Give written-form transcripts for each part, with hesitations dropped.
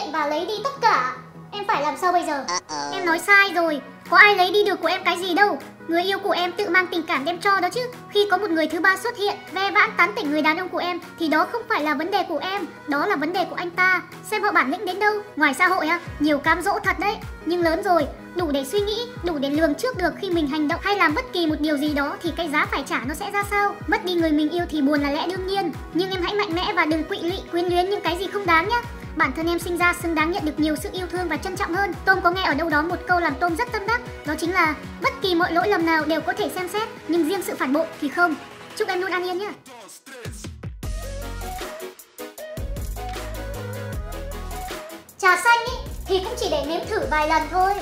hiện và lấy đi tất cả. Em phải làm sao bây giờ? Em nói sai rồi, có ai lấy đi được của em cái gì đâu. Người yêu của em tự mang tình cảm đem cho đó chứ. Khi có một người thứ ba xuất hiện ve vãn tán tỉnh người đàn ông của em thì đó không phải là vấn đề của em, đó là vấn đề của anh ta. Xem họ bản lĩnh đến đâu. Ngoài xã hội nhiều cám dỗ thật đấy, nhưng lớn rồi, đủ để suy nghĩ, đủ để lường trước được khi mình hành động hay làm bất kỳ một điều gì đó thì cái giá phải trả nó sẽ ra sao. Mất đi người mình yêu thì buồn là lẽ đương nhiên, nhưng em hãy mạnh mẽ và đừng quỵ lụy quyến luyến những cái gì không đáng nhé. Bản thân em sinh ra xứng đáng nhận được nhiều sự yêu thương và trân trọng hơn. Tom có nghe ở đâu đó một câu làm Tom rất tâm đắc, đó chính là bất kỳ mọi lỗi lầm nào đều có thể xem xét, nhưng riêng sự phản bội thì không. Chúc em luôn an yên nhé. Trà xanh thì cũng chỉ để nếm thử vài lần thôi.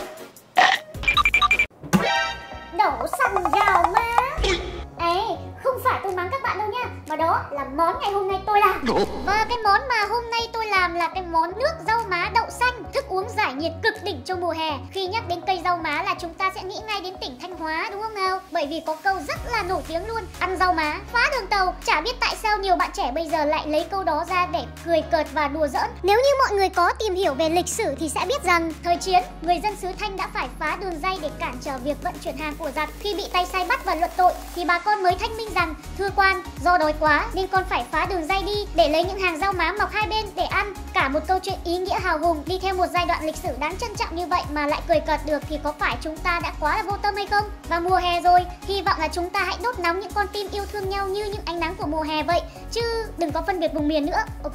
Đổ xăng vào má. Không phải tôi mắng các bạn đâu nha, mà đó là món ngày hôm nay tôi làm. Và cái món mà hôm nay tôi làm là cái món nước rau má đậu xanh, thức uống giải nhiệt cực đỉnh cho mùa hè. Khi nhắc đến cây rau má là chúng ta sẽ nghĩ ngay đến tỉnh Thanh Hóa đúng không nào? Bởi vì có câu rất là nổi tiếng luôn: ăn rau má phá đường tàu. Chả biết tại sao nhiều bạn trẻ bây giờ lại lấy câu đó ra để cười cợt và đùa giỡn. Nếu như mọi người có tìm hiểu về lịch sử thì sẽ biết rằng thời chiến, người dân xứ Thanh đã phải phá đường ray để cản trở việc vận chuyển hàng của giặc. Khi bị tay sai bắt và luận tội thì bà con mới thanh minh rằng thưa quan, do đói quá nên con phải phá đường ray đi để lấy những hàng rau má mọc hai bên để ăn. Cả một câu chuyện ý nghĩa hào hùng đi theo một giai đoạn lịch sử đáng trân trọng như vậy mà lại cười cợt được thì có phải chúng ta đã quá là vô tâm hay không? Và mùa hè rồi, hy vọng là chúng ta hãy đốt nóng những con tim yêu thương nhau như những ánh nắng của mùa hè vậy, chứ đừng có phân biệt vùng miền nữa, ok?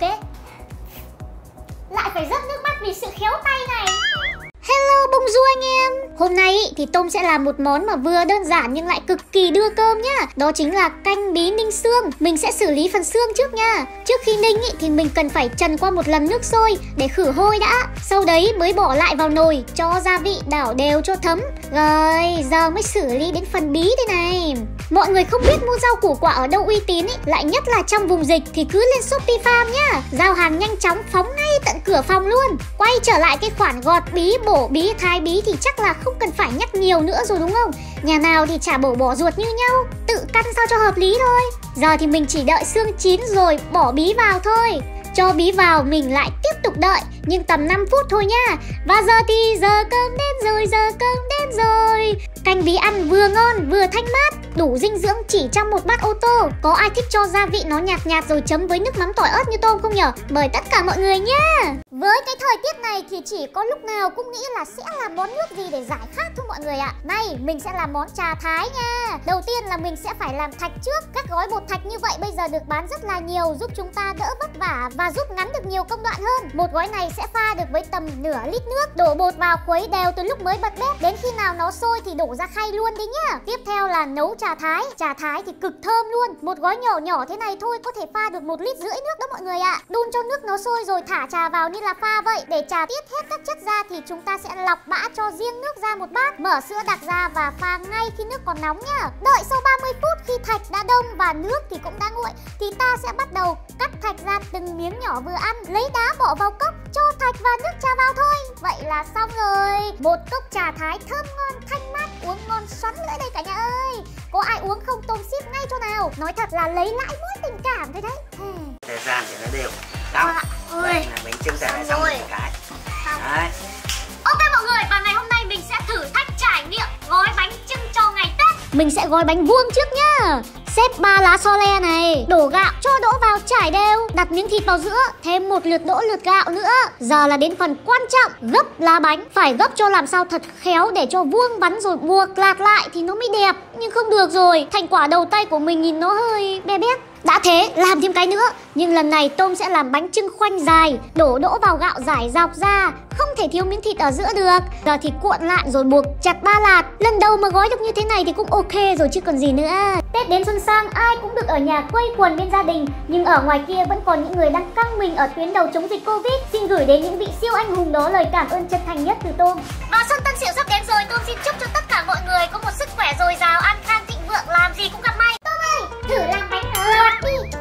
Lại phải rớt nước mắt vì sự khéo tay này. Hello bonjour anh em. Hôm nay thì Tom sẽ làm một món mà vừa đơn giản nhưng lại cực kỳ đưa cơm nhá. Đó chính là canh bí ninh xương. Mình sẽ xử lý phần xương trước nha. Trước khi ninh thì mình cần phải trần qua một lần nước sôi để khử hôi đã. Sau đấy mới bỏ lại vào nồi, cho gia vị đảo đều cho thấm. Rồi giờ mới xử lý đến phần bí đây này. Mọi người không biết mua rau củ quả ở đâu uy tín lại nhất là trong vùng dịch thì cứ lên Shopee Farm nhá. Giao hàng nhanh chóng phóng ngay tận cửa phòng luôn. Quay trở lại cái khoản gọt bí, bổ bí, thái bí thì chắc là không cần phải nhắc nhiều nữa rồi đúng không? Nhà nào thì chả bổ bỏ ruột như nhau, tự căn sao cho hợp lý thôi. Giờ thì mình chỉ đợi xương chín rồi bỏ bí vào thôi. Cho bí vào mình lại tiếp tục đợi, nhưng tầm 5 phút thôi nha. Và giờ thì giờ cơm đến rồi, giờ cơm đến rồi. Canh bí ăn vừa ngon vừa thanh mát, đủ dinh dưỡng chỉ trong một bát ô tô. Có ai thích cho gia vị nó nhạt nhạt rồi chấm với nước mắm tỏi ớt như Tom không nhở? Mời tất cả mọi người nhá. Với cái thời tiết này thì chỉ có lúc nào cũng nghĩ là sẽ làm món nước gì để giải khát thôi mọi người ạ. Nay mình sẽ làm món trà thái nha. Đầu tiên là mình sẽ phải làm thạch trước. Các gói bột thạch như vậy bây giờ được bán rất là nhiều, giúp chúng ta đỡ vất vả và giúp ngắn được nhiều công đoạn hơn. Một gói này sẽ pha được với tầm nửa lít nước. Đổ bột vào khuấy đều từ lúc mới bật bếp đến khi nào nó sôi thì đổ ra khay luôn đi nhá. Tiếp theo là nấu trà thái. Trà thái thì cực thơm luôn. Một gói nhỏ nhỏ thế này thôi có thể pha được 1,5 lít nước đó mọi người ạ. Đun cho nước nó sôi rồi thả trà vào như là pha vậy. Để trà tiết hết các chất ra thì chúng ta sẽ lọc bã cho riêng nước ra một bát. Mở sữa đặc ra và pha ngay khi nước còn nóng nhá. Đợi sau 30 phút khi thạch đã đông và nước thì cũng đã nguội thì ta sẽ bắt đầu cắt thạch ra từng miếng nhỏ vừa ăn. Lấy đá bỏ vào cốc, cho thạch và nước trà vào thôi. Vậy là xong rồi. Một cốc trà thái thơm ngon, thanh mát, uống ngon xoắn lưỡi đây cả nhà ơi. Có ai uống không? Tom ship ngay cho nào. Nói thật là lấy lại mỗi tình cảm thôi đấy. Thời gian thì nó đều. Xong. Đây là bánh chưng sẽ lại xong rồi. Một cái. Đấy. Ok mọi người, và ngày hôm nay mình sẽ thử thách trải nghiệm gói bánh chưng cho ngày Tết. Mình sẽ gói bánh vuông trước nhá. Xếp 3 lá so le này, đổ gạo, cho đỗ vào trải đều, đặt miếng thịt vào giữa, thêm một lượt đỗ lượt gạo nữa. Giờ là đến phần quan trọng, gấp lá bánh. Phải gấp cho làm sao thật khéo để cho vuông vắn rồi buộc lạt lại thì nó mới đẹp. Nhưng không được rồi, thành quả đầu tay của mình nhìn nó hơi be bét. Đã thế, làm thêm cái nữa. Nhưng lần này Tom sẽ làm bánh chưng khoanh dài, đổ đỗ vào gạo rải dọc ra, không thể thiếu miếng thịt ở giữa được. Giờ thì cuộn lại rồi buộc chặt 3 lạt. Lần đầu mà gói được như thế này thì cũng ok rồi chứ còn gì nữa. Tết đến xuân sang ai cũng được ở nhà quây quần bên gia đình, nhưng ở ngoài kia vẫn còn những người đang căng mình ở tuyến đầu chống dịch Covid. Xin gửi đến những vị siêu anh hùng đó lời cảm ơn chân thành nhất từ Tom. Và xuân Tân Sửu sắp đến rồi, Tom xin chúc cho tất cả mọi người có một sức khỏe dồi dào, an khang thịnh vượng, làm gì cũng gặp may. Tom ơi, thử làm bánh lọt đi.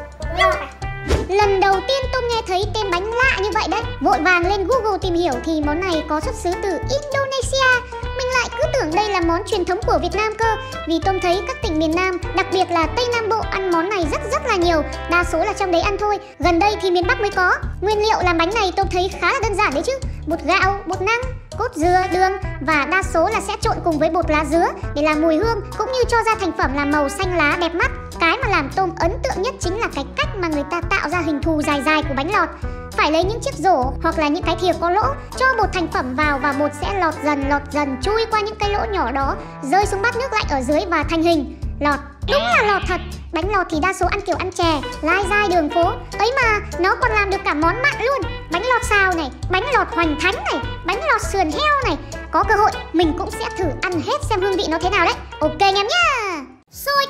Lần đầu tiên tôi nghe thấy tên bánh lạ như vậy đấy. Vội vàng lên Google tìm hiểu thì món này có xuất xứ từ Indonesia. Mình lại cứ tưởng đây là món truyền thống của Việt Nam cơ. Vì Tôm thấy các tỉnh miền Nam, đặc biệt là Tây Nam Bộ ăn món này rất là nhiều. Đa số là trong đấy ăn thôi, gần đây thì miền Bắc mới có. Nguyên liệu làm bánh này Tôm thấy khá là đơn giản đấy chứ. Bột gạo, bột năng, cốt dừa, đường và đa số là sẽ trộn cùng với bột lá dứa để làm mùi hương, cũng như cho ra thành phẩm làm màu xanh lá đẹp mắt. Cái mà làm Tôm ấn tượng nhất chính là cái cách mà người ta tạo ra hình thù dài của bánh lọt. Phải lấy những chiếc rổ hoặc là những cái thìa có lỗ, cho bột thành phẩm vào và bột sẽ lọt dần chui qua những cái lỗ nhỏ đó, rơi xuống bát nước lạnh ở dưới và thành hình lọt. Đúng là lọt thật. Bánh lọt thì đa số ăn kiểu ăn chè, lai dai đường phố. Ấy mà nó còn làm được cả món mặn luôn. Bánh lọt xào này, bánh lọt hoành thánh này, bánh lọt sườn heo này. Có cơ hội mình cũng sẽ thử ăn hết xem hương vị nó thế nào đấy. Ok anh em nhá. Xôi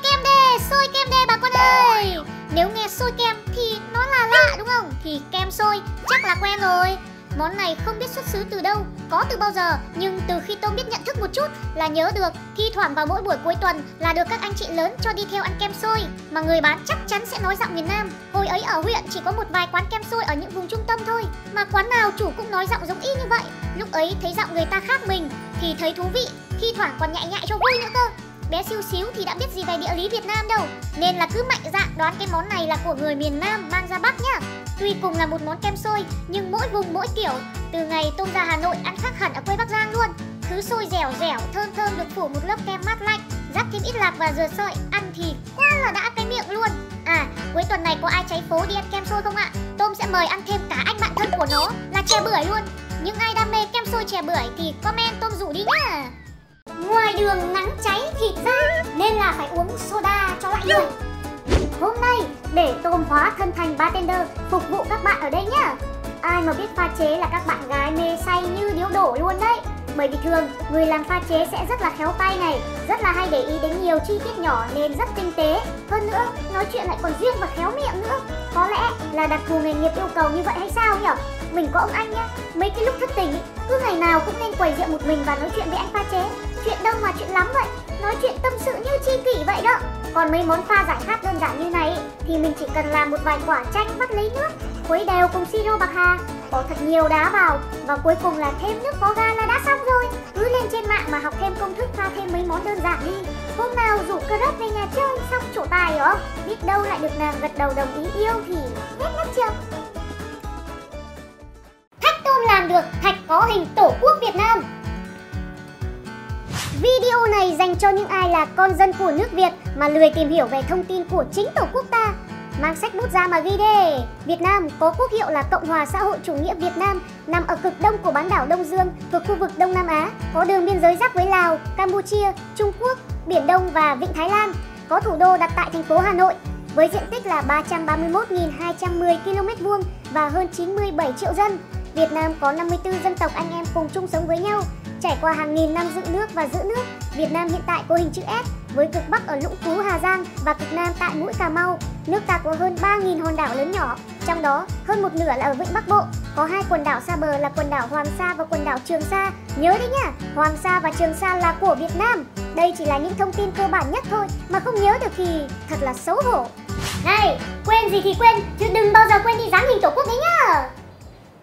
kem đê bà con ơi. Nếu nghe xôi kem thì nó là lạ đúng không? Thì kem xôi chắc là quen rồi. Món này không biết xuất xứ từ đâu, có từ bao giờ, nhưng từ khi Tôm biết nhận thức một chút là nhớ được. Thi thoảng vào mỗi buổi cuối tuần là được các anh chị lớn cho đi theo ăn kem xôi, mà người bán chắc chắn sẽ nói giọng miền Nam. Hồi ấy ở huyện chỉ có một vài quán kem xôi ở những vùng trung tâm thôi, mà quán nào chủ cũng nói giọng giống y như vậy. Lúc ấy thấy giọng người ta khác mình thì thấy thú vị, thi thoảng còn nhại cho vui nữa cơ. Bé xíu xíu thì đã biết gì về địa lý Việt Nam đâu, nên là cứ mạnh dạn đoán cái món này là của người miền Nam mang ra Bắc nhá. Tuy cùng là một món kem xôi nhưng mỗi vùng mỗi kiểu. Từ ngày Tôm ra Hà Nội ăn khác hẳn ở quê Bắc Giang luôn. Thứ xôi dẻo thơm được phủ một lớp kem mát lạnh, rắc thêm ít lạc và dừa sợi, ăn thì quá là đã cái miệng luôn. À, cuối tuần này có ai cháy phố đi ăn kem xôi không ạ? Tôm sẽ mời ăn thêm cả anh bạn thân của nó là chè bưởi luôn. Những ai đam mê kem xôi chè bưởi thì comment Tôm rủ đi nhá. Ngoài đường nắng cháy thịt ra nên là phải uống soda cho lại người. Hôm nay để Tôm hóa thân thành bartender phục vụ các bạn ở đây nhá. Ai mà biết pha chế là các bạn gái mê say như điếu đổ luôn đấy. Bởi vì thường người làm pha chế sẽ rất là khéo tay này, rất là hay để ý đến nhiều chi tiết nhỏ nên rất tinh tế. Hơn nữa nói chuyện lại còn duyên và khéo miệng nữa. Có lẽ là đặc thù nghề nghiệp yêu cầu như vậy hay sao nhỉ? Mình có ông anh nhá, mấy cái lúc thất tình cứ ngày nào cũng nên quầy rượu một mình và nói chuyện với anh pha chế. Chuyện đâu mà chuyện lắm vậy, nói chuyện tâm sự như tri kỷ vậy đó. Còn mấy món pha giải khát đơn giản như này thì mình chỉ cần làm một vài quả chanh vắt lấy nước, khuấy đều cùng siro bạc hà, bỏ thật nhiều đá vào và cuối cùng là thêm nước có ga là đã xong rồi. Cứ lên trên mạng mà học thêm công thức pha thêm mấy món đơn giản đi. Hôm nào rủ Crush về nhà chơi xong trổ tài đó, biết đâu lại được nàng gật đầu đồng ý yêu thì hết mất chưa. Thách Tôm làm được thạch có hình Tổ quốc Việt Nam. Video này dành cho những ai là con dân của nước Việt mà lười tìm hiểu về thông tin của chính Tổ quốc ta. Mang sách bút ra mà ghi đi. Việt Nam có quốc hiệu là Cộng hòa xã hội chủ nghĩa Việt Nam, nằm ở cực đông của bán đảo Đông Dương, thuộc khu vực Đông Nam Á, có đường biên giới giáp với Lào, Campuchia, Trung Quốc, Biển Đông và Vịnh Thái Lan. Có thủ đô đặt tại thành phố Hà Nội, với diện tích là 331.210 km² và hơn 97 triệu dân. Việt Nam có 54 dân tộc anh em cùng chung sống với nhau. Trải qua hàng nghìn năm dựng nước và giữ nước, Việt Nam hiện tại có hình chữ S với cực Bắc ở Lũng Cú, Hà Giang và cực Nam tại mũi Cà Mau. Nước ta có hơn 3.000 hòn đảo lớn nhỏ, trong đó hơn một nửa là ở Vịnh Bắc Bộ. Có 2 quần đảo xa bờ là quần đảo Hoàng Sa và quần đảo Trường Sa. Nhớ đấy nhá, Hoàng Sa và Trường Sa là của Việt Nam. Đây chỉ là những thông tin cơ bản nhất thôi, mà không nhớ được thì thật là xấu hổ. Này, quên gì thì quên, chứ đừng bao giờ quên đi dán hình Tổ quốc đấy nhá.